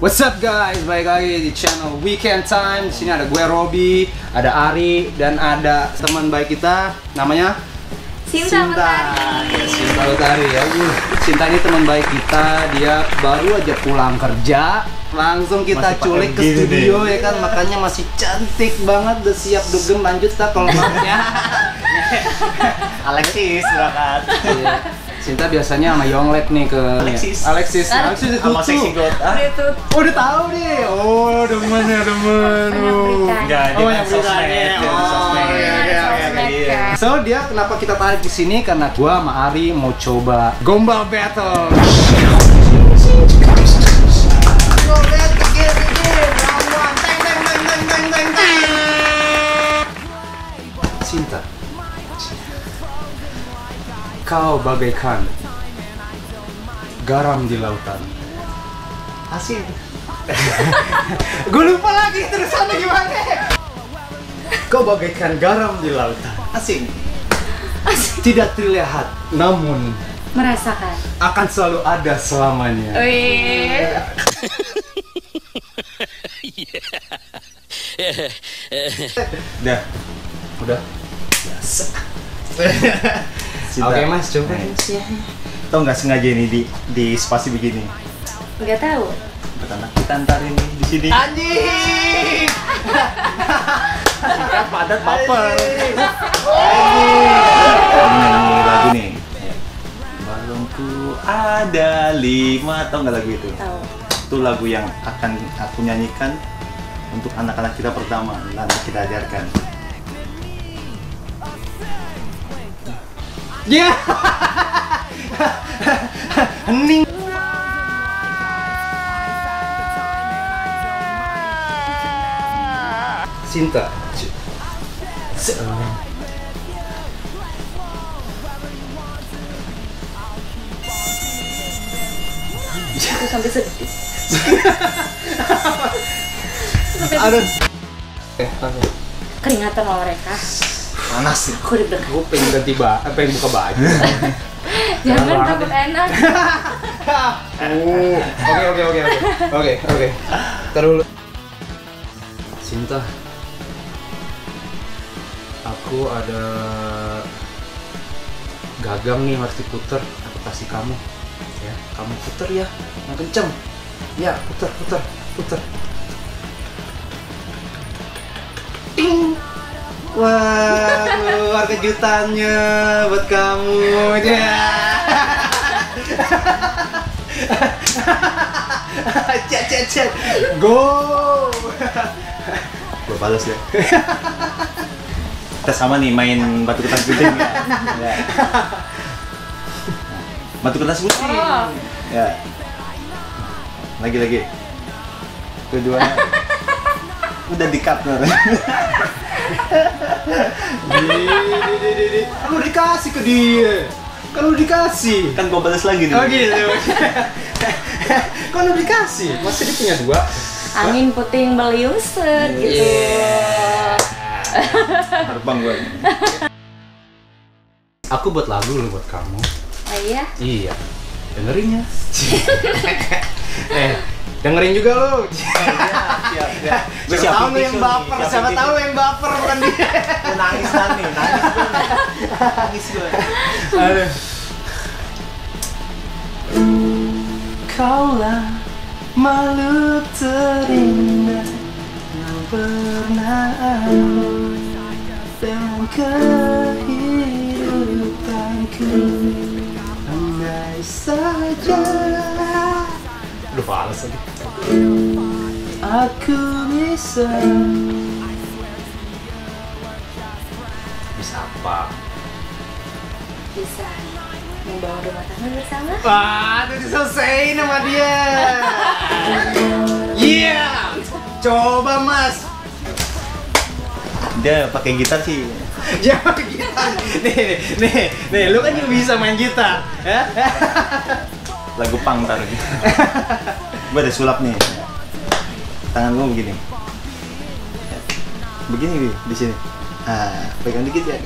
What's up guys, balik lagi di channel Weekend Time. Di sini ada gue Robi, ada Ari, dan ada teman baik kita, namanya Sinta Utari. Ya, Sinta Utari ya. Sinta ini teman baik kita, dia baru aja pulang kerja, langsung kita masih culik ke studio ya kan, makanya masih cantik banget, udah siap dugem. Lanjut tak kalau maafnya. Alexis berangkat. Iya. Sinta biasanya sama Yonglet nih ke Alexis itu sama Sexy God. Oh, udah tahu nih. Oh, demen. Enggak, Oh, dia yang sosmed. So, dia kenapa kita tarik di sini karena gua sama Ari mau coba gombal battle. Sinta, kau bagaikan garam di lautan. Asik. Gue lupa lagi terusannya gimana. Kau bagaikan garam di lautan. Asik. Tidak terlihat, namun Merasakan. akan selalu ada selamanya. Wih. Udah. Biasa. Oke mas, coba. Tau nggak sengaja ini di spasi begini. Nggak tahu. Pertama kita ntar ini di sini. Anjing. Kan padat baper. Nyanyi lagu nih. Balonku ada 5, tau nggak lagu itu? Tahu. Itu lagu yang akan aku nyanyikan untuk anak-anak kita pertama, nanti kita ajarkan. Ya. Hening. Sinta. Aku sampai sedih. Aduh. Keringatan sama mereka. Panas sih. Aku deg-degan. Gue pengen ganti pengen buka baju. Jangan takut enak. Oke. Ntar dulu. Sinta, aku ada gagang nih harus diputer. Aku kasih kamu. Ya, kamu puter ya, yang kenceng. Ya, puter. Ting. Wah, keluar kejutannya buat kamu ya. Cet. Go. Gue balas ya. Kita sama nih main batu kertas gunting ya. Batu kertas gunting. Oh. Ya. Lagi. Keduanya. Udah di-cut tuh. Kan lu dikasih ke dia. Kan Kan gue balas lagi nih. Oh gitu. Kan lu dikasih. Masa dia punya 2? Angin puting beliung set gitu. Terbang gue. Aku buat lagu lu buat kamu. Oh iya? Iya. Dengerin ya. Dengerin juga lu. Siap. Siapa tahu lu yang baper, siapa tahu yang baper bukan dia. Gue nangis nih. Nangis gue. Aduh. Kaulah makhluk terindah yang pernah aku dalam kehidupanku. Andai saja. Aduh, fals lagi. Aku bisa apa? Bisa membangun rumah tangga bersama. Wah, udah diselesain sama dia. Iya. Coba mas. Dia pakai gitar sih. Jangan gitar. Nih, lu kan juga bisa main gitar, ya? Lagu punk ntar. Gue ada sulap nih. Tangan gue begini. Begini di sini. Pegang dikit ya.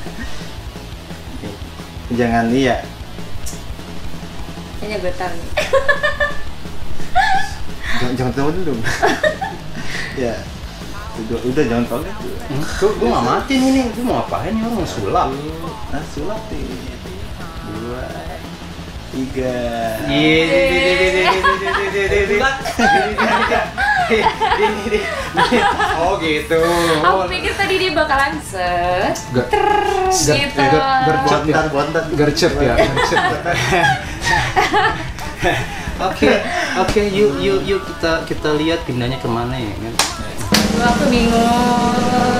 Jangan Kayaknya gue tahu nih. Jangan tahu dulu. Ya. Udah jangan tahu deh. Gue nggak mati nih, gue mau ngapain nih, orang mau sulap. Nah, sulap nih. 2, 3. Oh gitu. Aku pikir tadi dia bakalan set. Gitu. Gercep ya. Oke, yuk kita lihat pindahnya kemana ya kan. Aku bingung.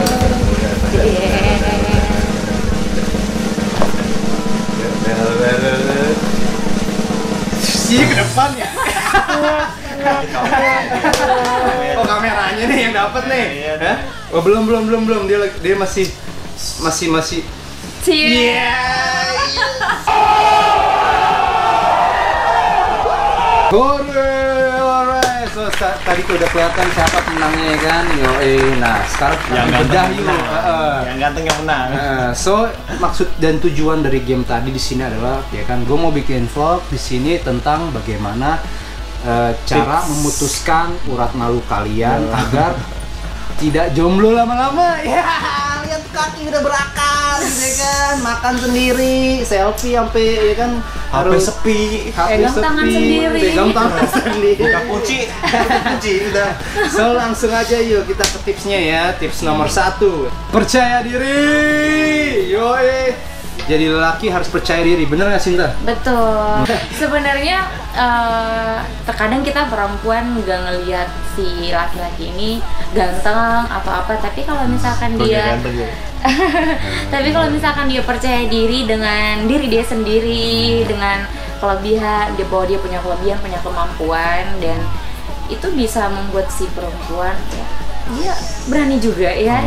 Sih ke depan ya. Oh kameranya nih yang dapat nih. Hah? Oh belum dia masih. Cie. Alright. So tadi tuh udah kelihatan siapa pemenangnya ya kan. Nah sekarang Yang bedah ganteng yuk. menang. Yang ganteng yang menang. So maksud dan tujuan dari game tadi di sini adalah ya kan, gue mau bikin vlog di sini tentang bagaimana cara memutuskan urat malu kalian agar tidak jomblo lama-lama. Ya, lihat kaki udah berakar, gitu kan, makan sendiri, selfie sampai ya kan HP sepi. Pegang tangan sendiri. Pegang tangan sendiri. Buka kunci udah. So langsung aja yuk kita ke tipsnya ya. Tips nomor 1, percaya diri. Yoi. Jadi lelaki harus percaya diri, bener nggak Sinta? Betul. Sebenarnya terkadang kita perempuan nggak ngelihat si laki-laki ini ganteng atau apa, tapi kalau misalkan dia tapi kalau misalkan dia percaya diri dengan diri dia sendiri, dengan kelebihan dia, bahwa dia punya kelebihan, punya kemampuan, dan itu bisa membuat si perempuan ya dia berani juga ya.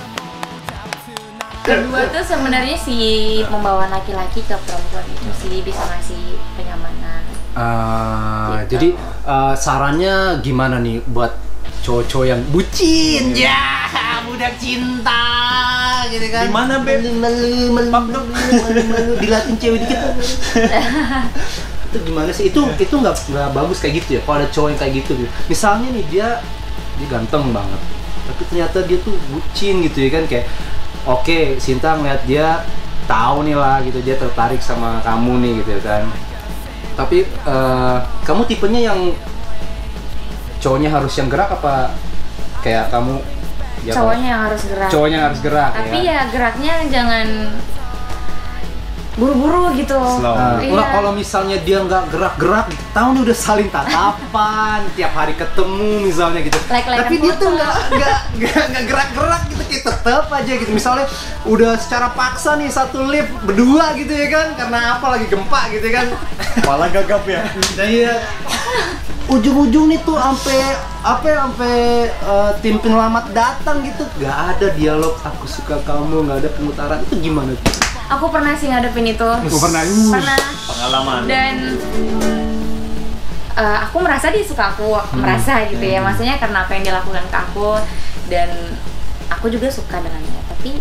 Kedua tuh sebenarnya si membawa laki-laki ke perempuan itu sih bisa ngasih kenyamanan. Gitu. Jadi sarannya gimana nih buat cowok-cowok yang bucin ya, budak cinta gitu kan? Gimana Beb? Malu, dilatih cewek dikit. Itu gimana sih? Itu nggak bagus kayak gitu ya. Kalau ada cowok yang kayak gitu, misalnya nih dia ganteng banget, tapi ternyata dia tuh bucin gitu ya kan, kayak oke, Sinta ngeliat dia tahu nih lah gitu, dia tertarik sama kamu nih gitu kan. Tapi kamu tipenya yang cowoknya harus yang gerak apa kayak kamu? Ya, cowoknya yang harus gerak. Cowoknya yang harus gerak. Tapi ya geraknya jangan buru-buru gitu. Iya. Kalau misalnya dia nggak gerak-gerak, tahu nih udah saling tatapan, tiap hari ketemu misalnya gitu. Tapi dia tuh nggak gerak-gerak gitu, kayak tetap aja gitu. Misalnya udah secara paksa nih satu lift berdua gitu ya kan, karena apa lagi gempa gitu ya kan. Malah gagap ya. Dan ya ujung-ujung nih tuh sampai tim penyelamat datang gitu, nggak ada dialog aku suka kamu, nggak ada pemutaran. Itu gimana tuh? Aku pernah sih ngadepin itu. Pernah. Pengalaman. Dan aku merasa dia suka aku, merasa gitu ya. Maksudnya karena apa yang dia lakukan ke aku, dan aku juga suka dengan dia. Tapi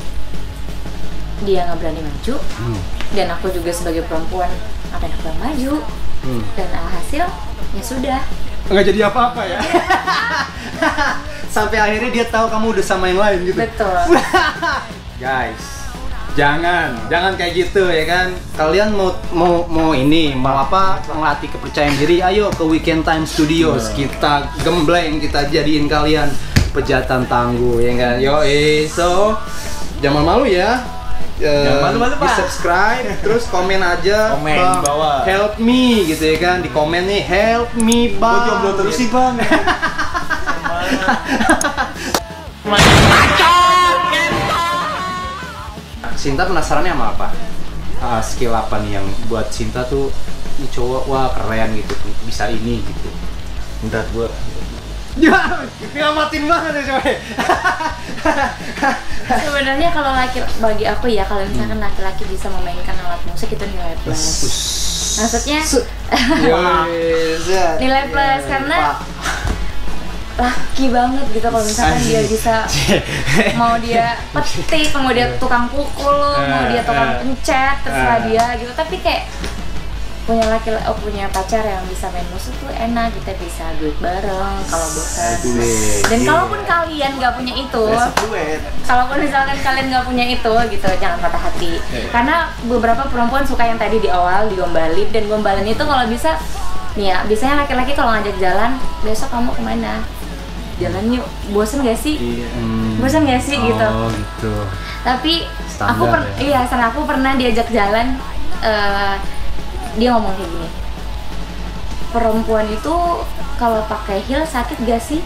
dia nggak berani maju, dan aku juga sebagai perempuan ngapain aku yang maju. Dan alhasil ya sudah. Nggak jadi apa-apa ya. Sampai akhirnya dia tahu kamu udah sama yang lain gitu. Betul. Guys, jangan kayak gitu ya kan. Kalian mau ini mau apa, melatih kepercayaan diri, ayo ke Weekend Time Studios. Kita gembleng, kita jadiin kalian pejantan tangguh ya enggak. So jangan malu ya. Jangan malu-malu, Pak. Di subscribe, terus komen aja, Komen Bang, bawah. help me gitu ya kan, di komen nih help me bang. Kok jomblo terus sih Bang? Sinta penasarannya sama apa? Skill apa nih yang buat Sinta tuh ini cowok wah keren gitu, bisa ini gitu. Bentar gua. Ya, ngamatin banget ya coy. Sebenarnya kalau bagi aku ya, kalau misalkan laki-laki bisa memainkan alat musik itu nilai plus. Maksudnya nilai plus karena laki banget gitu kalau misalkan dia bisa, mau dia petik, mau dia tukang pukul, mau dia tukang pencet, terserah dia gitu. Tapi kayak punya pacar yang bisa main musik tuh enak, kita bisa duet bareng kalau bosan. Dan kalaupun kalian nggak punya itu, kalaupun misalkan kalian nggak punya itu gitu, jangan patah hati. Karena beberapa perempuan suka yang tadi di awal digombalin, dan gombalin itu kalau bisa nih ya, biasanya laki-laki kalau ngajak jalan, besok kamu kemana? Jalan yuk, bosen gak sih? Bosen gak sih gitu? Oh gitu. Tapi Standar, aku pernah diajak jalan. Dia ngomong kayak gini, perempuan itu kalau pakai heel sakit gak sih?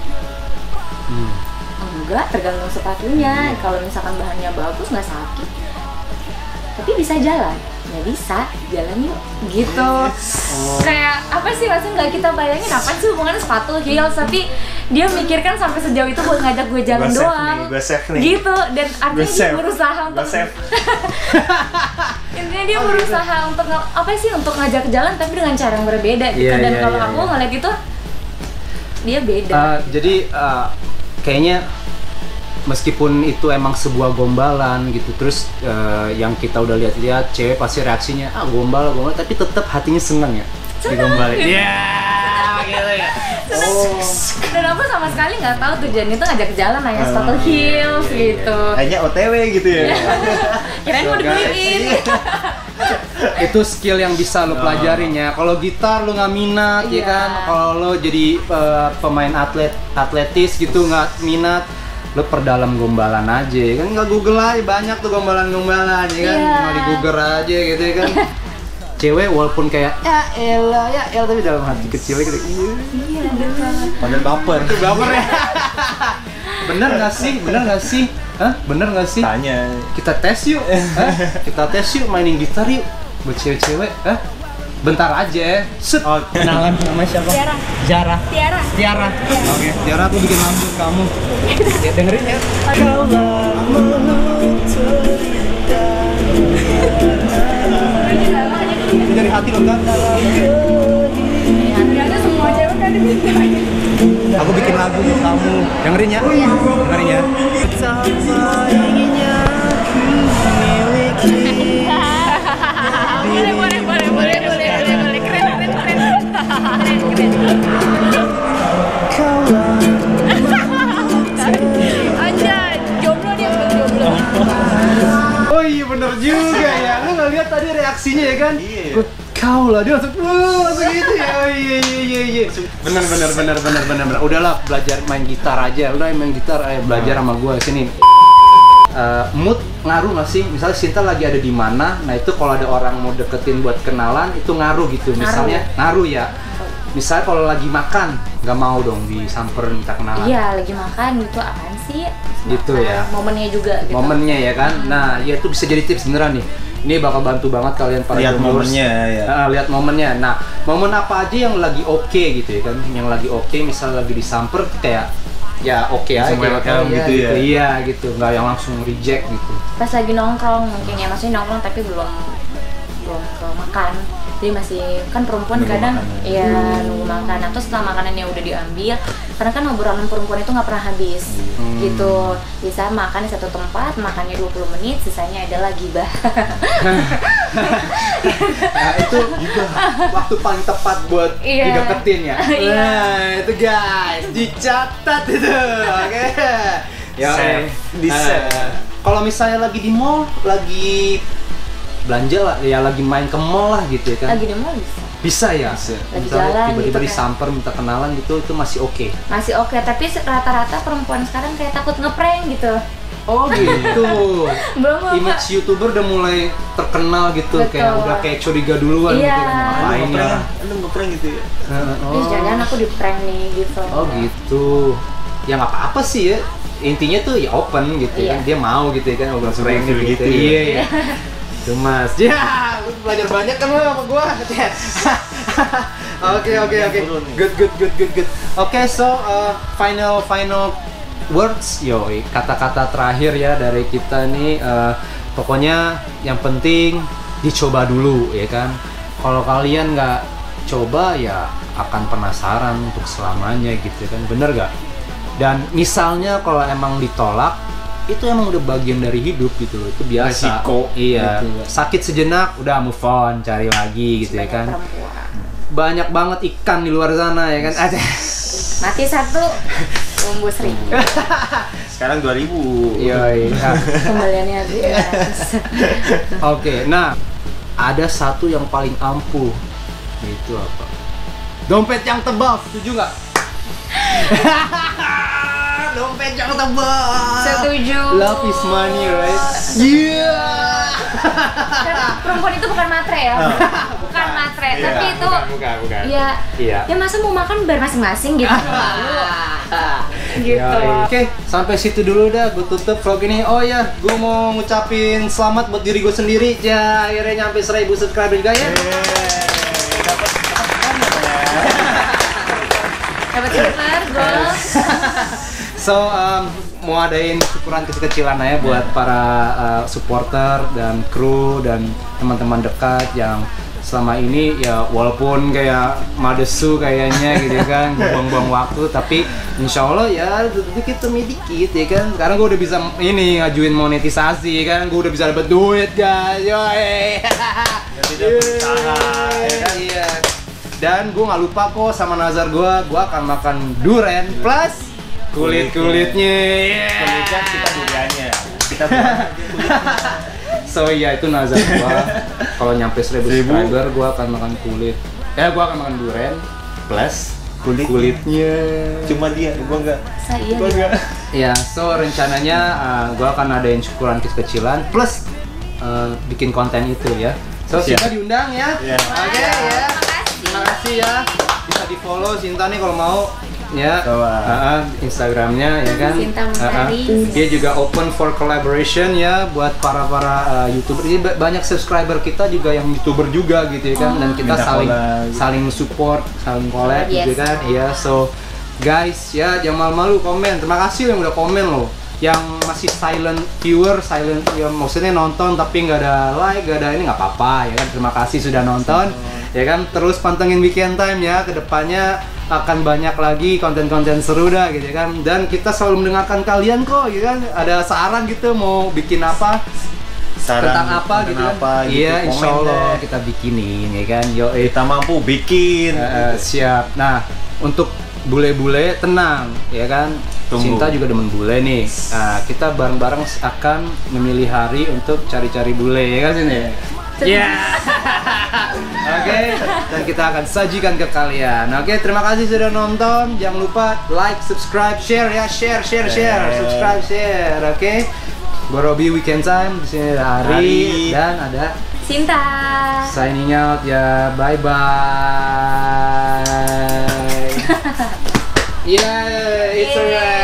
Enggak, tergantung sepatunya. Kalau misalkan bahannya bagus nggak sakit, tapi bisa jalan. Ya bisa, jalan yuk gitu. Kayak apa sih, maksudnya nggak kita bayangin apa sih hubungannya sepatu heels, tapi dia mikirkan sampai sejauh itu buat ngajak gue jalan doang gitu. Dan artinya dia berusaha untuk intinya dia berusaha untuk apa sih, untuk ngajak jalan tapi dengan cara yang berbeda gitu. Dan kalau aku ngeliat itu dia beda. Jadi kayaknya meskipun itu emang sebuah gombalan gitu, terus yang kita udah lihat-lihat cewek pasti reaksinya gombal, tapi tetap hatinya seneng ya digombalin. Iya, gitu ya. Dan aku sama sekali nggak tahu tujuan itu ngajak jalan nanya sepatu heels gitu. Hanya OTW gitu ya. Kirain mau dibeliin. Itu skill yang bisa lo pelajarin ya. Kalau gitar lo nggak minat ya kan, kalau lo jadi pemain atletis gitu nggak minat, lo perdalam gombalan aja ya kan, nggak Google aja, banyak tuh gombalan-gombalan ya kan, nggak di Google aja gitu ya kan. Cewek walaupun kayak ya elah tapi dalam hati kecil gitu. Iya betul. Padahal baper ya. Bener nggak sih? Hah? Bener nggak sih? Tanya. Kita tes yuk. Kita tes yuk mainin gitar yuk buat cewek-cewek. Bentar aja. Set. Kenalan nama siapa? Tiara. Oke. Tiara, aku bikin lagu kamu. Ya dengerin ya. Dari hati lo kan? Ternyata semua cewek kan dimintain. Aku bikin lagu untuk kamu. Dengerin ya. Dengerin ya. Boleh. Keren. Anjay, jomblo dia jomblo. Oh iya bener juga ya. Lu nggak lihat tadi reaksinya ya kan? Iya. Kau lah dia langsung gitu ya. Oh iya. Bener. Udahlah belajar main gitar aja. Udah main gitar, belajar sama gua sini. Mood ngaruh nggak sih? Misalnya Sinta lagi ada di mana, nah itu kalau ada orang mau deketin buat kenalan itu ngaruh gitu. Misalnya ngaruh ya. Misalnya kalau lagi makan, nggak mau dong disamperin minta kenalan. Iya, lagi makan gitu, apaan sih? Gitu ya. Momennya juga gitu. Momennya ya kan. Nah, ya itu bisa jadi tips beneran nih. Ini bakal bantu banget kalian para lihat jomblos. momennya ya. Lihat momennya. Nah, momen apa aja yang lagi oke gitu ya kan? Yang lagi oke, misal lagi disamper kayak ya oke aja welcome gitu ya. Iya gitu, nggak yang langsung reject gitu. Pas lagi nongkrong mungkin ya, maksudnya nongkrong tapi belum ke makan. Jadi masih kan perempuan nunggu kadang makanan. ya nunggu makan, atau setelah makanannya udah diambil, karena kan obrolan perempuan itu nggak pernah habis gitu. Bisa makan di satu tempat, makannya 20 menit, sisanya adalah gibah. Nah, itu juga waktu paling tepat buat dideketin ya. Nah, itu guys, dicatat itu. Oke. Ya, kalau misalnya lagi di mall, lagi belanja lah, ya lagi main ke mall lah gitu ya kan. Lagi di mall bisa. Ya. Lagi Misalnya jalan tiba-tiba gitu kan. disamper minta kenalan gitu, itu masih oke. Masih oke, tapi rata-rata perempuan sekarang kayak takut ngeprank gitu. Oh gitu. Belum Image YouTuber udah mulai terkenal gitu. Betul. Kayak udah kayak curiga duluan Iya. gitu kan. Ngapain ya? Lu ngeprank gitu ya? Jangan aku di prank nih gitu. Oh gitu. Ya nggak apa-apa sih ya. Intinya tuh ya open gitu ya kan. Dia mau gitu ya kan, open prank gitu. Iya. Tuh Mas, ya, lu belajar banyak kan lo sama gua. Oke. Good. Oke, so final words, yoi, kata-kata terakhir ya dari kita nih. Pokoknya yang penting dicoba dulu ya kan. Kalau kalian nggak coba ya akan penasaran untuk selamanya gitu kan, bener gak? Dan misalnya kalau emang ditolak, itu emang udah bagian dari hidup gitu loh, itu biasa. Resiko. Iya. Gitu. Sakit sejenak, udah move on, cari lagi gitu ya kan. Perempuan. Banyak banget ikan di luar sana ya kan. Ada. Mati satu, tumbuh 1000. Sekarang 2000. Iya. Kembaliannya Oke, nah ada satu yang paling ampuh, itu apa? Dompet yang tebal, setuju nggak? Dompet yang tebal. Setuju. Love is money, right? Iya. Karena perempuan itu bukan matre ya, bukan matre, Iya, tapi itu bukan. ya, Iya. ya masa mau makan bayar masing-masing gitu. Gitu. Ya, oke, sampai situ dulu dah. Gue tutup vlog ini. Oh ya, gue mau ngucapin selamat buat diri gue sendiri. Ya, akhirnya nyampe 1000 subscriber juga ya. Dapat super, bos. So, mau adain syukuran kecil-kecilan aja buat para supporter dan kru dan teman-teman dekat yang selama ini ya walaupun kayak madesu kayaknya gitu kan, buang-buang waktu, tapi insya Allah ya dikit demi dikit ya kan. Sekarang gue udah bisa ini ngajuin monetisasi kan, gue udah bisa dapet duit guys. Yoi. Tidak berusaha, ya kan? Iya. Dan gue nggak lupa kok sama nazar gue akan makan durian plus kulit-kulitnya. Kulitnya kita duriannya. Kita So iya itu nazar gua. Kalau nyampe 1000 subscriber gua akan makan kulit. Gua akan makan durian plus kulitnya. Cuma dia, gua enggak. Saya Gua enggak. Ya, so rencananya gua akan adain syukuran kecil-kecilan plus bikin konten itu ya. So Sinta diundang ya. Iya. Oke ya. Terima kasih ya. Bisa di follow Sinta nih kalau mau. Ya, Instagramnya ya kan. Sinta Mentari. Dia juga open for collaboration ya buat para YouTuber. Ini banyak subscriber kita juga yang YouTuber juga gitu ya kan. Dan kita saling support, saling collab gitu kan. Iya, so guys ya jangan malu-malu komen. Terima kasih yang udah komen loh. Yang masih silent viewer, silent ya maksudnya nonton tapi nggak ada like, nggak ada ini nggak apa-apa ya kan. Terima kasih sudah nonton ya kan. Terus pantengin Weekend Time ya, kedepannya akan banyak lagi konten-konten seru dah gitu kan. Dan kita selalu mendengarkan kalian kok gitu kan. Ada saran gitu mau bikin apa, tentang apa gitu kan. Iya, insya Allah kita bikinin ya kan. Yo, Kita mampu bikin. siap. Nah, untuk bule-bule tenang ya kan. Tunggu. Cinta juga demen bule nih. Nah, kita bareng-bareng akan memilih hari untuk cari-cari bule ya kan sini. Ya. Oke, dan kita akan sajikan ke kalian. Oke, terima kasih sudah nonton. Jangan lupa like, subscribe, share ya, share, subscribe, share. Oke. Gue Robby Weekend Time, di sini ada Ari dan ada Sinta. Signing out ya, bye bye. Yeah, it's alright.